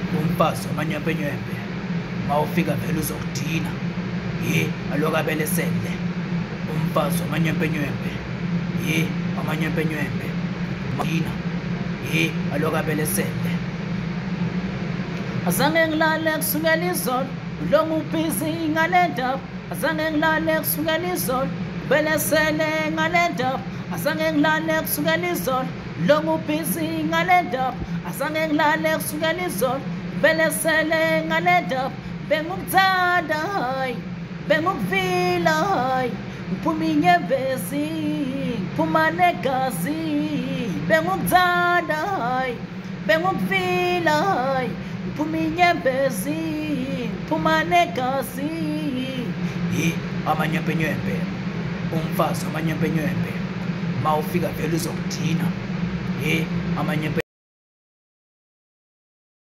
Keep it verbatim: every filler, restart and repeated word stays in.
umfazi wamanyempenyempe mawufika vele uzokudina ye aloku abelesele umfazi wamanyempenyempe ye amanyempenyempe madina ye aloku abelesele azange ngilale kusukela izolo ulonga ubhizi ngale ndaba azange ngilale kusukela izolo belesele ngale ndaba azange ngilale kusukela izolo ulonga ubhizi ngale ndaba azange ngilale kusukela izolo belesele ngale ndaba bengukuthanda hayi bengukuvila hayi ngiphuma inyembezi ngiphuma negazi bengukuthanda hayi bengukuvila hayi ngiphuma inyembezi ngiphuma negazi ye amanyempenyempe umfazi wamanyempenyempe mawufika vele uzokudina ye amanyempe